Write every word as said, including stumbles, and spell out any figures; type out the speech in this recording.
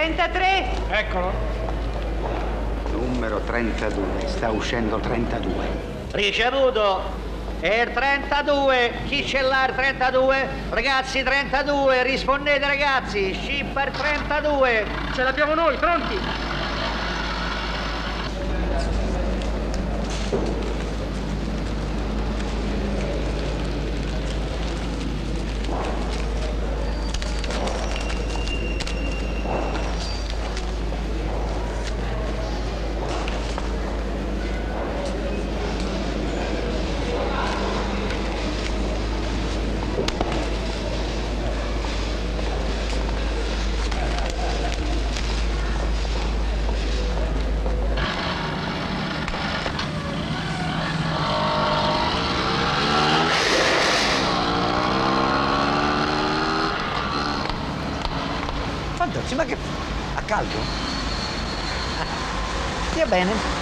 trentatré. Eccolo. Numero trentadue, sta uscendo il trentadue. Ricevuto. E il trentadue, chi ce l'ha il trentadue? Ragazzi, trentadue, rispondete ragazzi, scippa il trentadue. Ce l'abbiamo noi, pronti? Fantozzi, ma che... a caldo? Stia bene.